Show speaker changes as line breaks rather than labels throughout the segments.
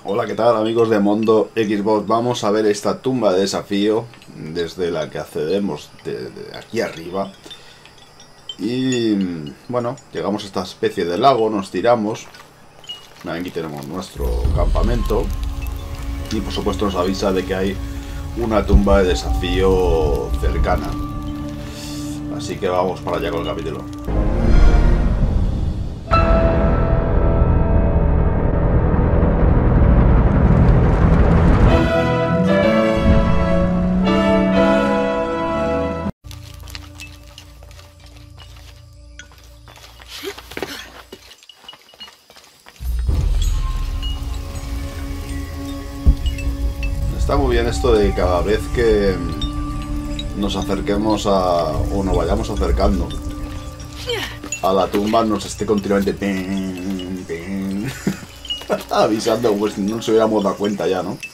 Hola, ¿qué tal amigos de Mundo Xbox? Vamos a ver esta tumba de desafío desde la que accedemos de aquí arriba. Y bueno, llegamos a esta especie de lago, nos tiramos. Aquí tenemos nuestro campamento. Y por supuesto nos avisa de que hay una tumba de desafío cercana. Así que vamos para allá con el capítulo. Está muy bien esto de cada vez que nos acerquemos o nos vayamos acercando a la tumba nos esté continuamente avisando, pues no nos hubiéramos dado cuenta ya, ¿no?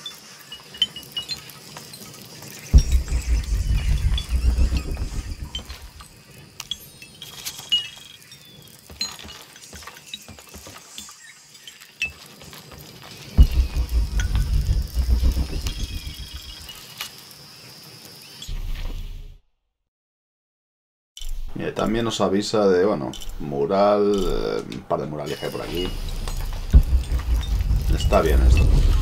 Y también nos avisa de, bueno, mural, un par de murales que hay por aquí. Está bien esto.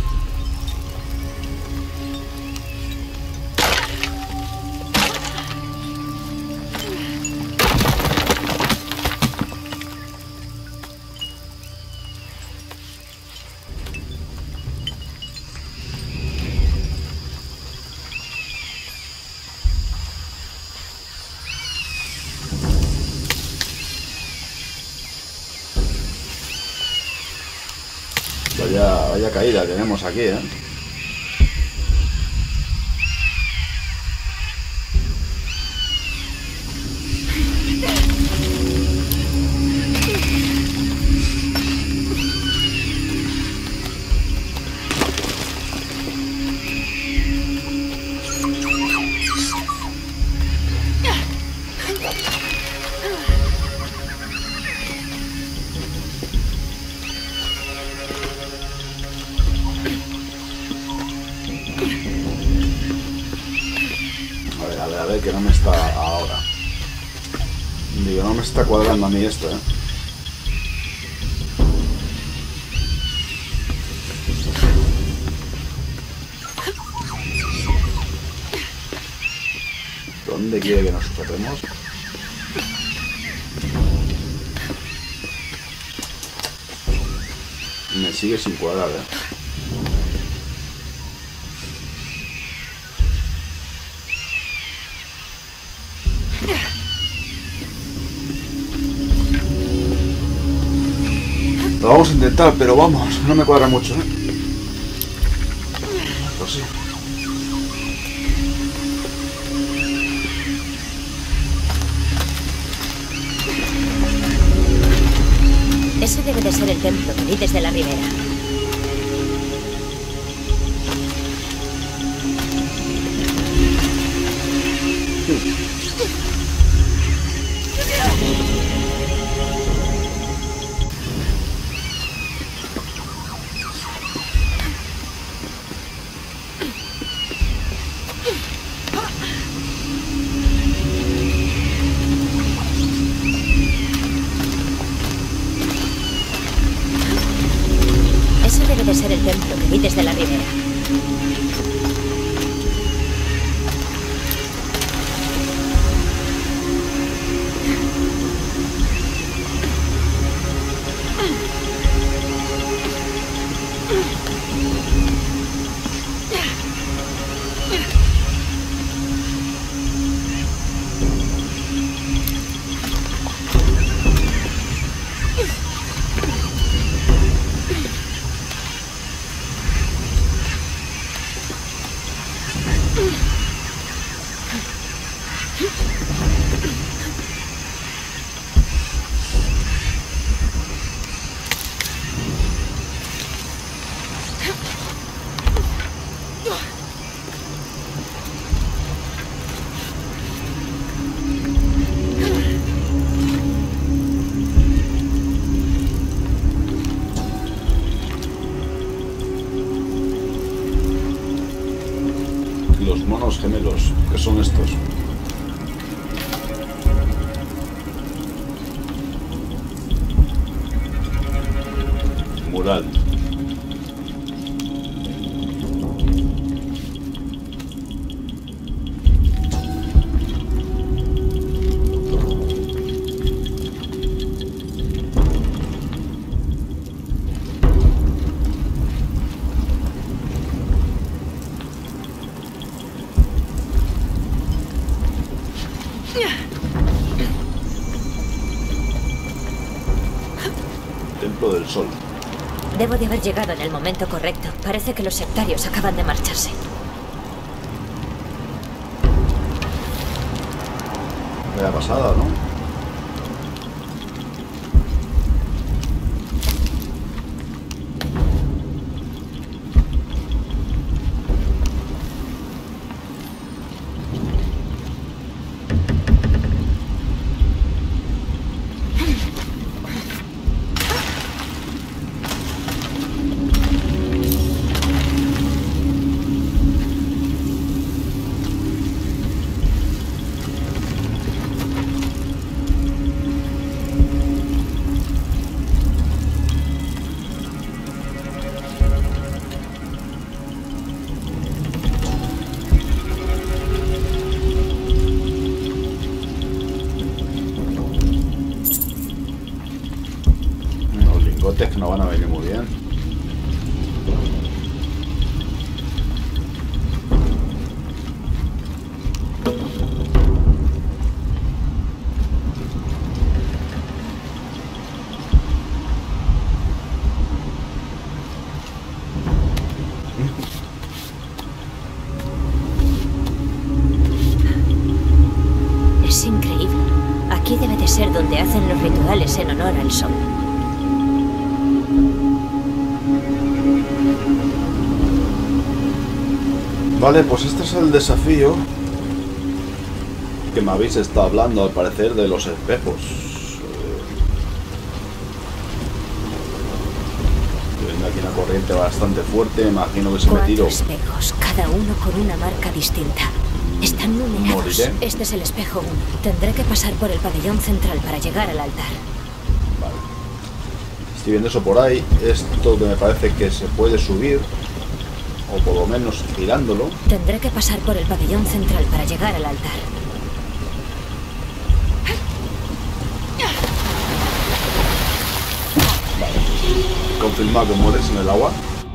Vaya caída tenemos aquí, ¿eh? A ver, que no me está ahora. Digo, no me está cuadrando a mí esto, ¿eh? ¿Dónde quiere que nos sujetemos? Me sigue sin cuadrar, ¿eh? Lo vamos a intentar, pero vamos, no me cuadra mucho, ¿eh? Pues sí.
Ese debe de ser el templo que vi desde la ribera. Ese debe de ser el templo que vi desde la ribera.
Los monos gemelos. ¿Qué son estos? Mural. Templo del Sol.
Debo de haber llegado en el momento correcto. Parece que los sectarios acaban de marcharse.
Vaya pasada, ¿no? Que no van a venir muy bien.
Es increíble. Aquí debe de ser donde hacen los rituales en honor al sol.
Vale, pues este es el desafío que me habéis estado hablando, al parecer, de los espejos. Viene aquí una corriente bastante fuerte, me imagino que si me tiro...
4 espejos, cada uno con una marca distinta. Están numerados.
Moriré.
Este es el espejo 1. Tendré que pasar por el pabellón central para llegar al altar.
Vale. Estoy viendo eso por ahí. Esto que me parece que se puede subir, o por lo menos girándolo.
Tendré que pasar por el pabellón central para llegar al altar.
Vale. Confirma que mueres en el agua.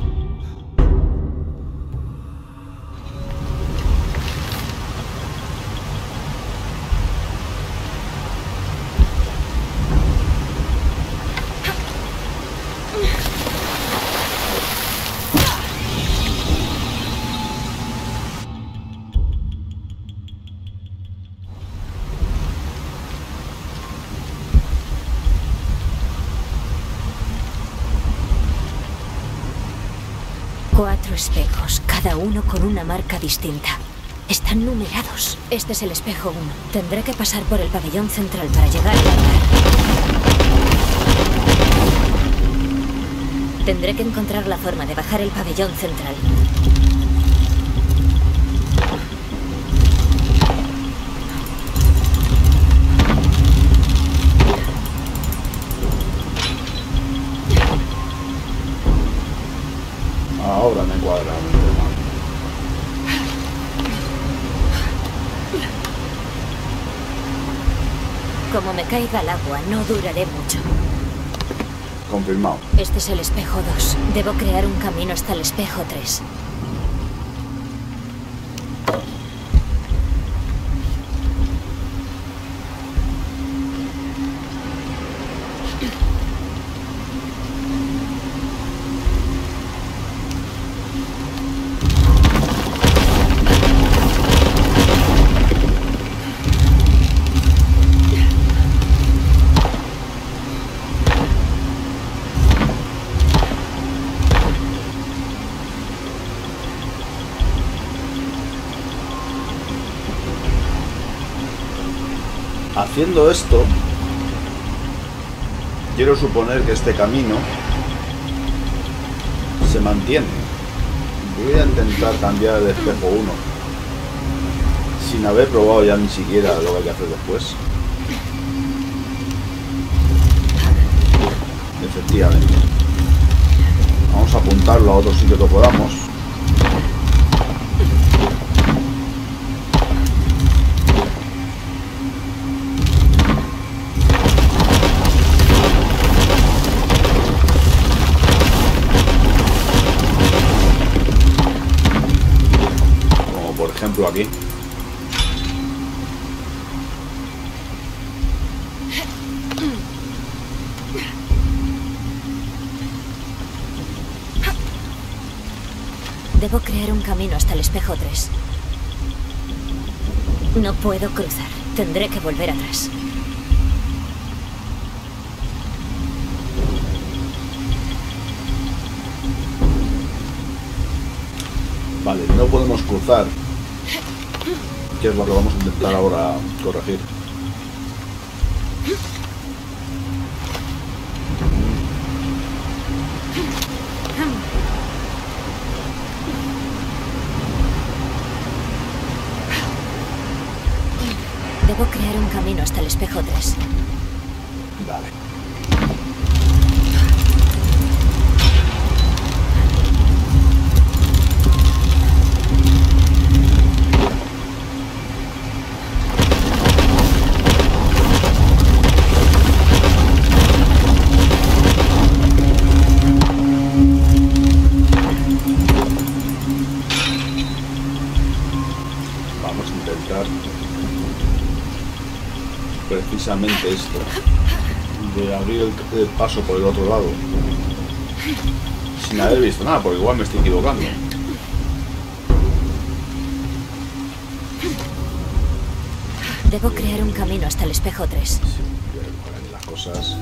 Cuatro espejos, cada uno con una marca distinta. Están numerados. Este es el espejo 1. Tendré que pasar por el pabellón central para llegar al altar. Tendré que encontrar la forma de bajar el pabellón central.
Ahora me cuadra.
Como me caiga al agua, no duraré mucho.
Confirmado.
Este es el espejo 2. Debo crear un camino hasta el espejo 3.
Haciendo esto, quiero suponer que este camino se mantiene. Voy a intentar cambiar el espejo 1. sin haber probado ya ni siquiera lo que hay que hacer después. Efectivamente. Vamos a apuntarlo a otro sitio que podamos. Como por ejemplo aquí.
Debo crear un camino hasta el espejo 3. No puedo cruzar. Tendré que volver atrás.
Vale, no podemos cruzar. Que es lo que vamos a intentar ahora corregir.
Debo crear un camino hasta el espejo 3.
Vale. Vamos a intentar precisamente esto, de abrir el paso por el otro lado sin haber visto nada, porque igual me estoy equivocando.
Debo crear un camino hasta el espejo 3.
Sí, voy a mejorar aquí las cosas.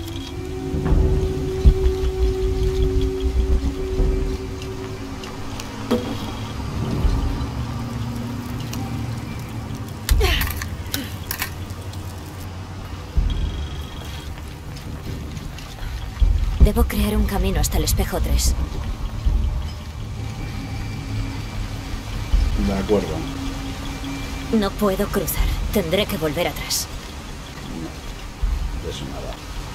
Debo crear un camino hasta el espejo 3.
De acuerdo.
No puedo cruzar. Tendré que volver atrás.
No, de eso nada.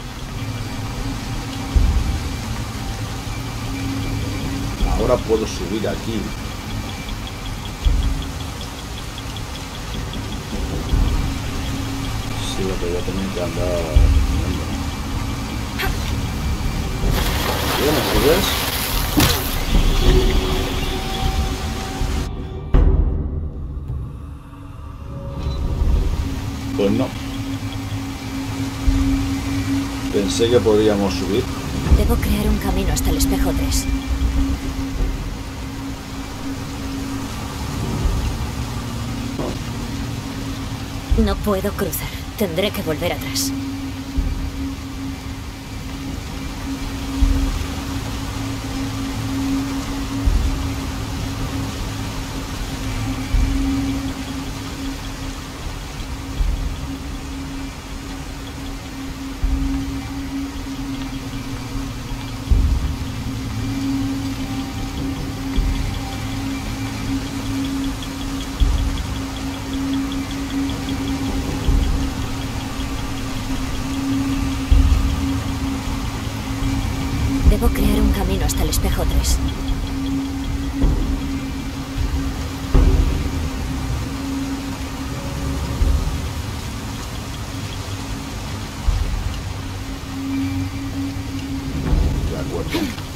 Ahora puedo subir aquí. Sí, lo que voy a tener que andar viendo. ¿Qué me subes? Pues no. Pensé que podríamos subir.
Debo crear un camino hasta el espejo 3. No puedo cruzar. Tendré que volver atrás. Debo crear un camino hasta el espejo 3.
De acuerdo.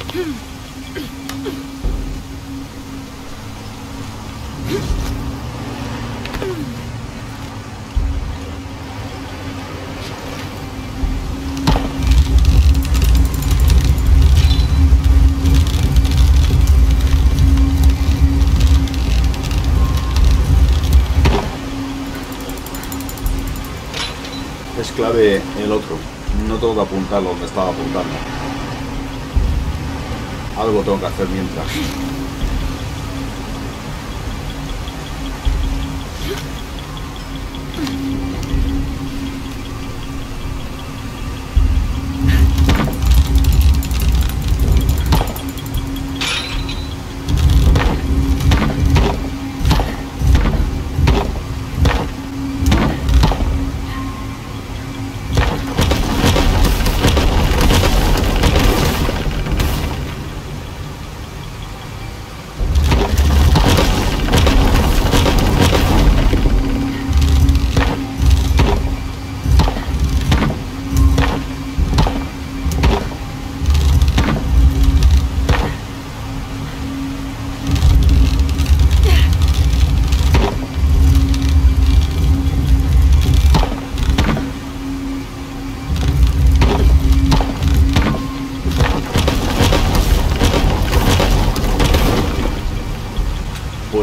Es clave el otro. No tengo que apuntarlo donde estaba apuntando. Algo tengo que hacer mientras.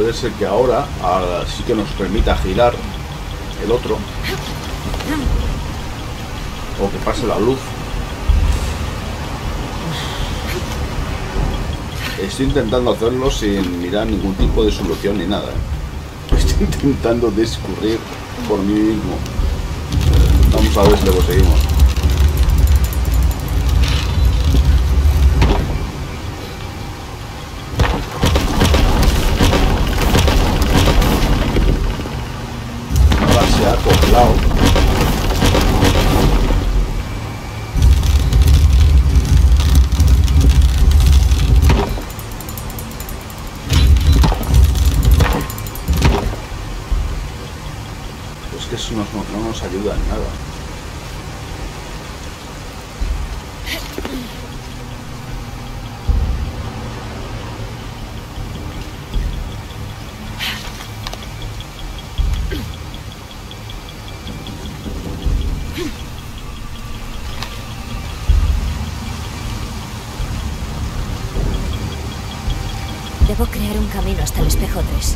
puede ser que ahora sí que nos permita girar el otro. O que pase la luz. Estoy intentando hacerlo sin mirar ningún tipo de solución ni nada. Estoy intentando discurrir por mí mismo. Vamos a ver si lo conseguimos. Ahora se ha acoplado. Eso no nos ayuda en nada.
Debo crear un camino hasta el espejo 3.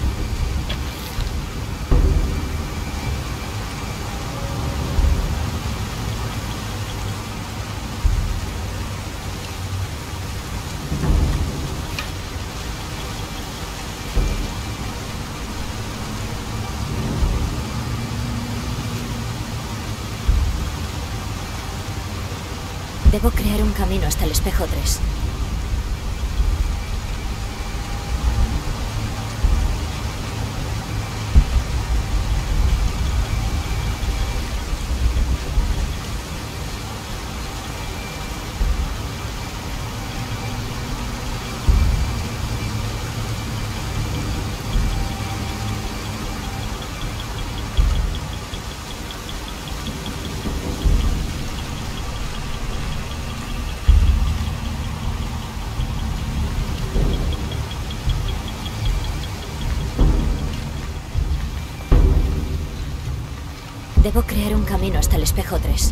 Debo crear un camino hasta el espejo 3. Debo crear un camino hasta el espejo 3.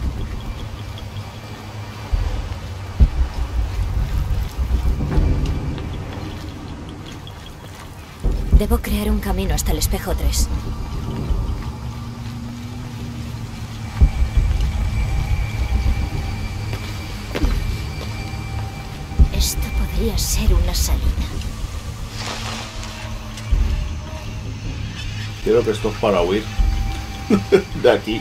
Debo crear un camino hasta el espejo 3. Esto podría ser una salida.
Creo que esto es para huir de aquí.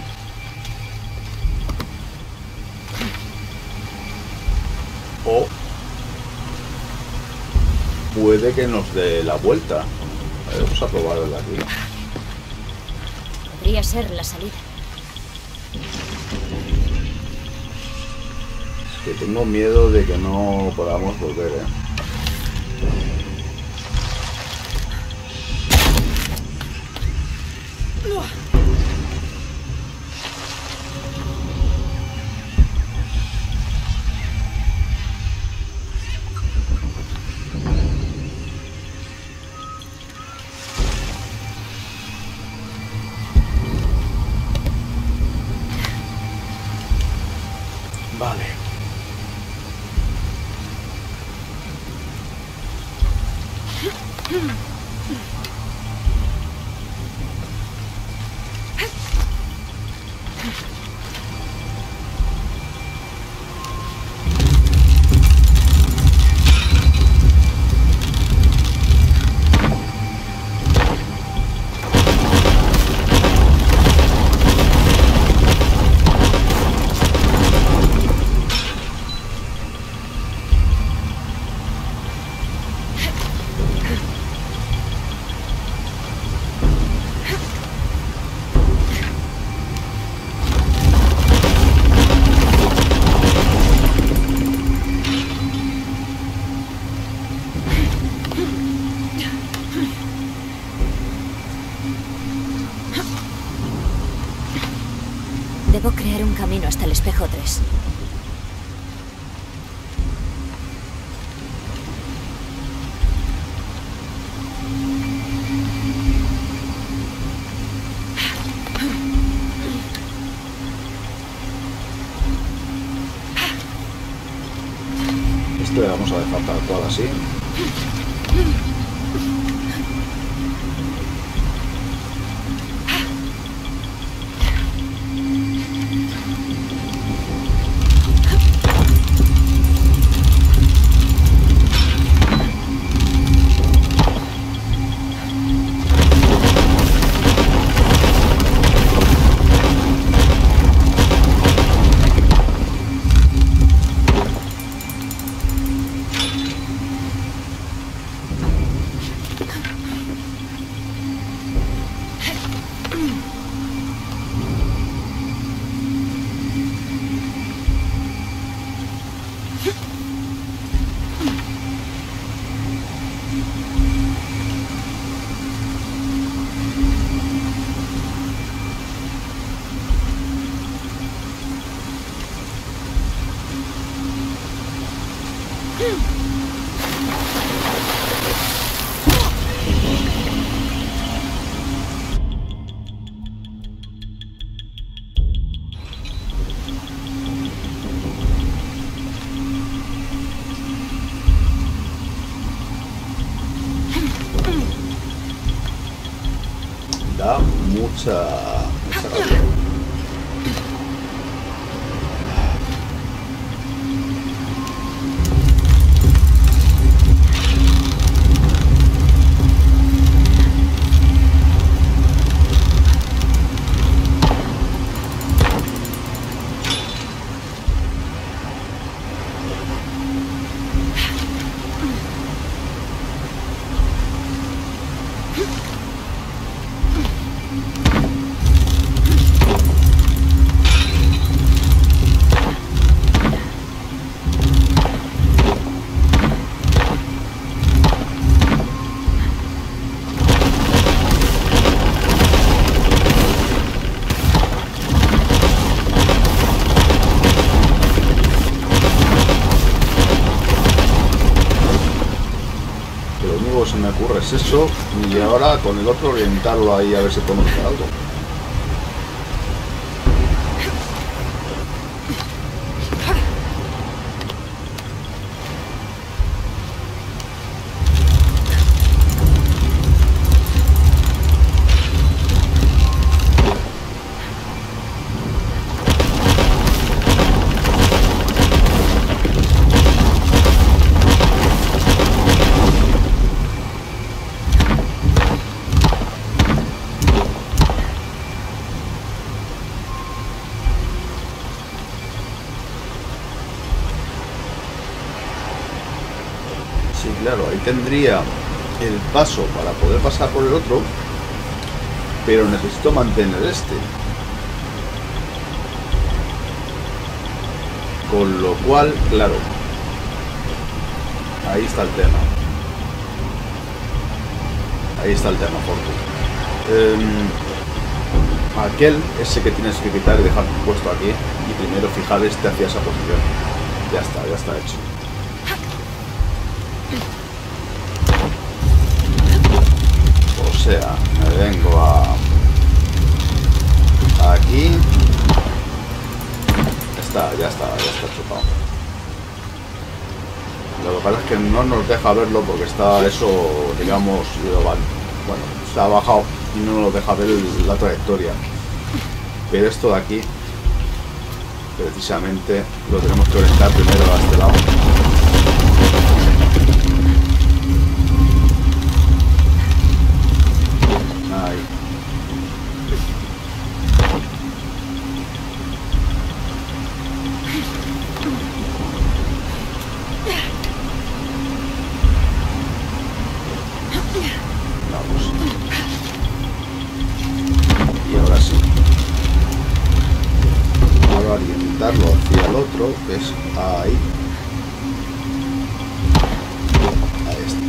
O puede que nos dé la vuelta. A ver, vamos a probar de aquí.
Podría ser la salida.
Que tengo miedo de que no podamos volver, Vale.
Debo crear un camino hasta el espejo 3.
Esto le vamos a dejar tal cual así. Da mucha rabia. Se me ocurre es eso, y ahora con el otro orientarlo ahí a ver si podemos hacer algo. Sí, claro, ahí tendría el paso para poder pasar por el otro, pero necesito mantener este. Con lo cual, claro, ahí está el tema. Ahí está el tema, Fortu. Aquel, ese que tienes que quitar y dejar puesto aquí, y primero fijar este hacia esa posición. Ya está hecho. O sea, me vengo a aquí. Ya está chupado. Lo que pasa es que no nos deja verlo porque está eso, digamos, bueno, se ha bajado y no nos deja ver la trayectoria. Pero esto de aquí, precisamente, lo tenemos que orientar primero a este lado. Ahí. Vamos. Y ahora sí. Ahora orientarlo hacia el otro, que es ahí. A este.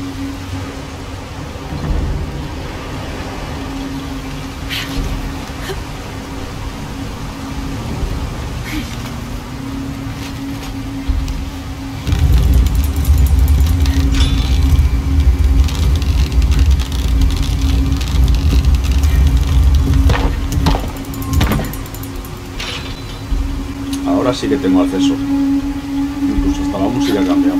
Ahora sí que tengo acceso. Incluso hasta la música ha cambiado.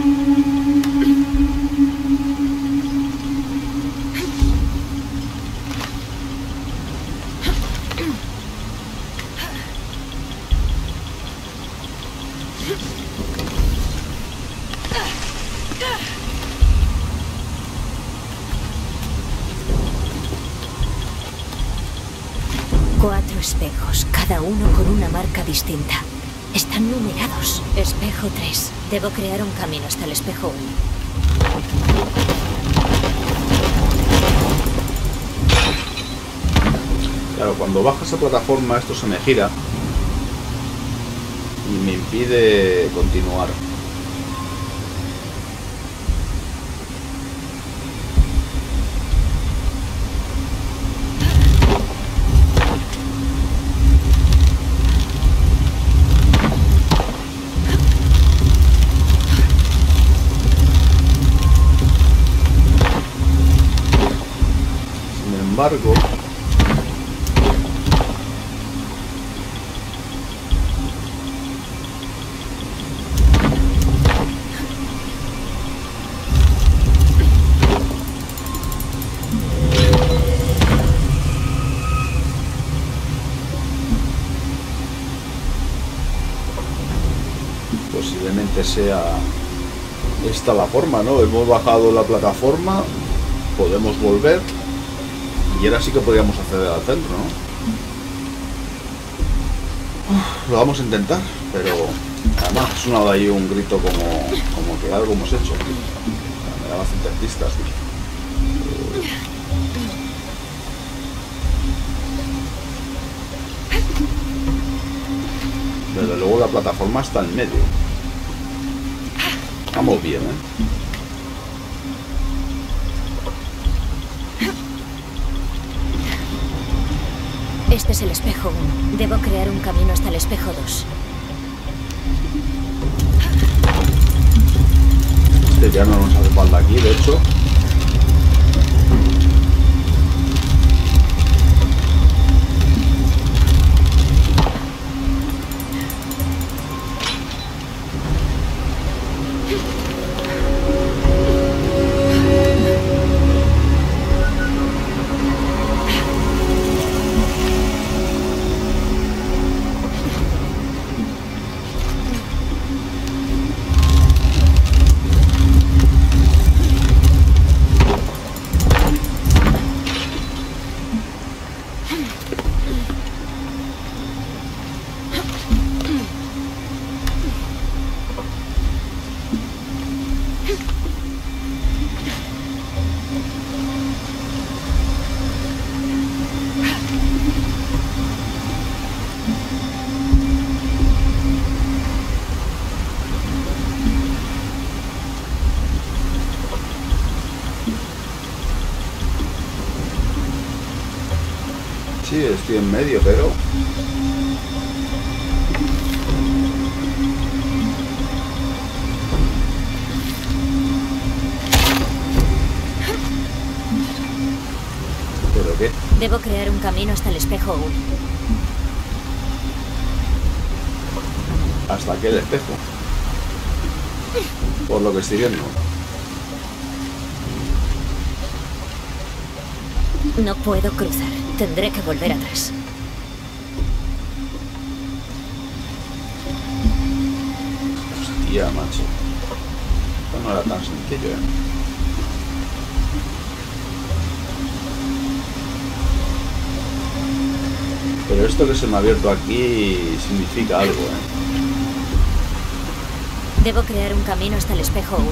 Cuatro espejos, cada uno con una marca distinta. Están numerados. Espejo 3. Debo crear un camino hasta el espejo 1.
cuando bajas a plataforma esto se me gira y me impide continuar. Sin embargo, posiblemente sea esta la forma, ¿no? Hemos bajado la plataforma, podemos volver y ahora sí que podríamos acceder al centro, ¿no? Lo vamos a intentar, pero además ha sonado ahí un grito como que algo hemos hecho. Me da bastantes pistas. Desde luego la plataforma está en medio. Vamos bien, ¿eh?
Este es el espejo 1. Debo crear un camino hasta el espejo 2.
Este ya no nos hace falta aquí, de hecho. Sí, estoy en medio, pero... ¿Pero qué?
Debo crear un camino hasta el espejo 1.
Hasta aquel espejo. Por lo que estoy viendo.
No puedo cruzar. Tendré que volver atrás.
Hostia, macho. Esto no era tan sencillo, ¿eh? Pero esto que se me ha abierto aquí significa algo, ¿eh?
Debo crear un camino hasta el espejo 1.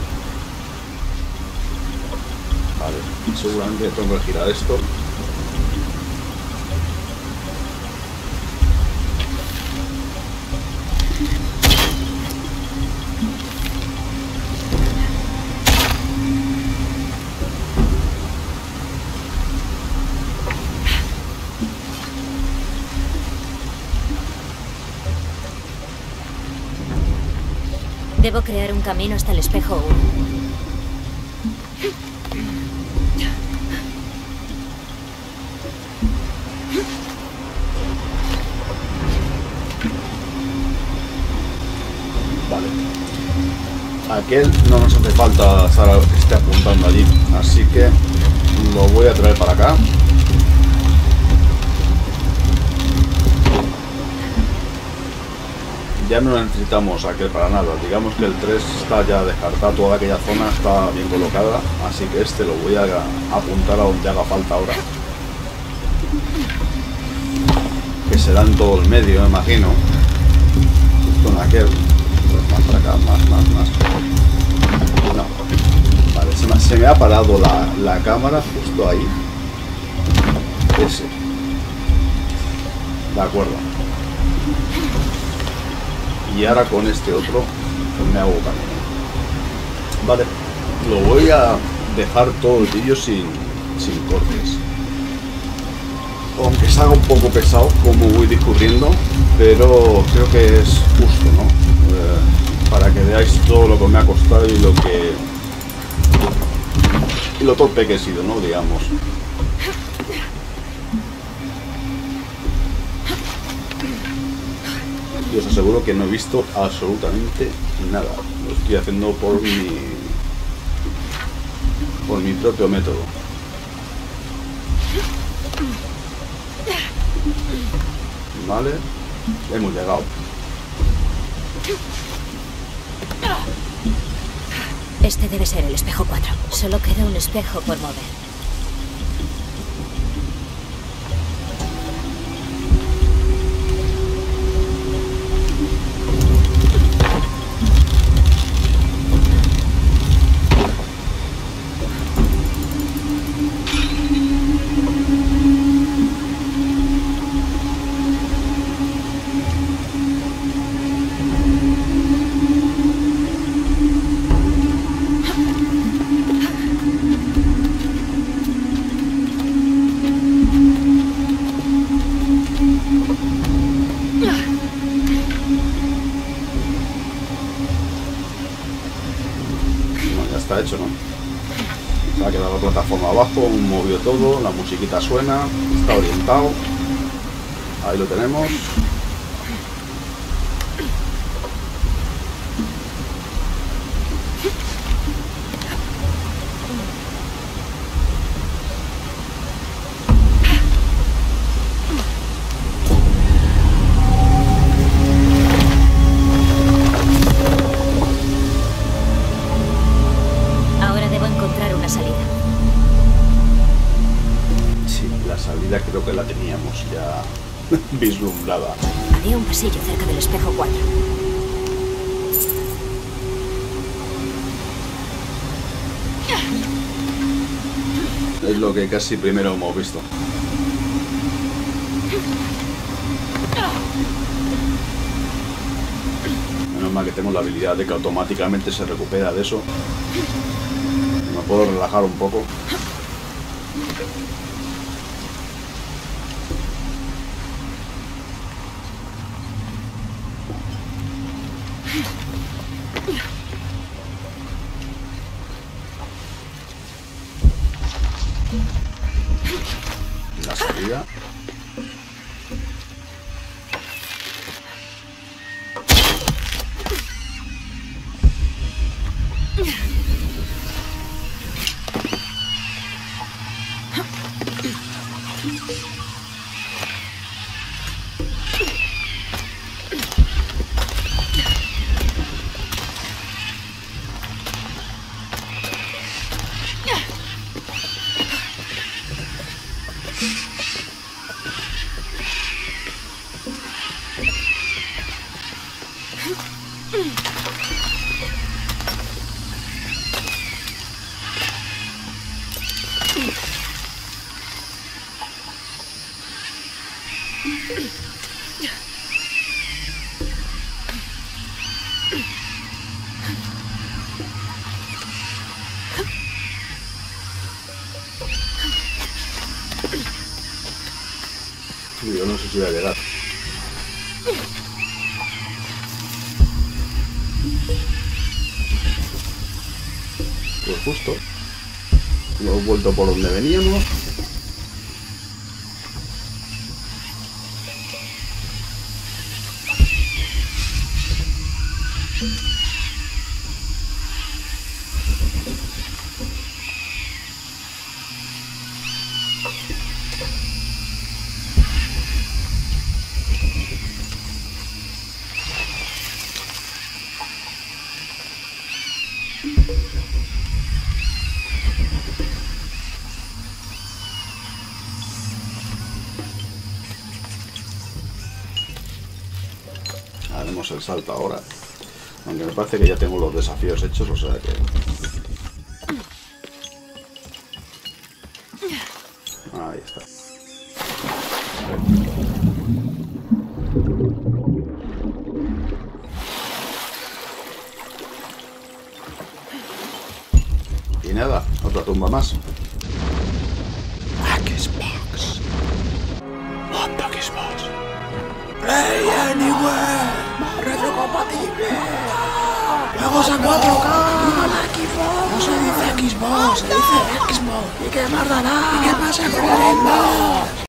Vale, seguramente tengo que girar esto.
Debo crear un camino hasta el espejo 1.
Vale. Aquel no nos hace falta Sara que esté apuntando allí, así que lo voy a traer para acá. Ya no necesitamos aquel para nada, digamos que el 3 está ya descartado, toda aquella zona está bien colocada, así que este lo voy a apuntar a donde haga falta ahora. Que será en todo el medio, me imagino. Justo en aquel. Pues más para acá, más. No. Vale, se me ha parado la cámara justo ahí. Ese. De acuerdo. Y ahora con este otro pues me hago camino. Vale. Lo voy a dejar todo el vídeo sin cortes. Aunque se haga un poco pesado como voy discurriendo, pero creo que es justo, ¿no? Para que veáis todo lo que me ha costado y lo torpe que he sido, ¿no? Digamos. Y os aseguro que no he visto absolutamente nada. Lo estoy haciendo por mi propio método. Vale, hemos llegado.
Este debe ser el espejo 4. Solo queda un espejo por mover.
Está hecho, ¿no? Se ha quedado la plataforma abajo, movió todo, la musiquita suena, está orientado. Ahí lo tenemos. Creo que la teníamos ya vislumbrada.
Había un pasillo cerca del espejo 4.
Es lo que casi primero hemos visto. Menos mal que tengo la habilidad de que automáticamente se recupera de eso. Me puedo relajar un poco. La salida. Yo no sé si voy a llegar. Pues justo. Hemos vuelto por donde veníamos. Haremos el salto ahora. Aunque me parece que ya tengo los desafíos hechos, o sea que... Ahí está. Y nada, otra tumba más.
Xbox. Mundo Xbox. Play Anywhere. Retrocompatible. Juegos a 4K. No se dice Xbox, se dice Xbox. ¿Y qué más dará? ¿Y qué pasa con el Xbox?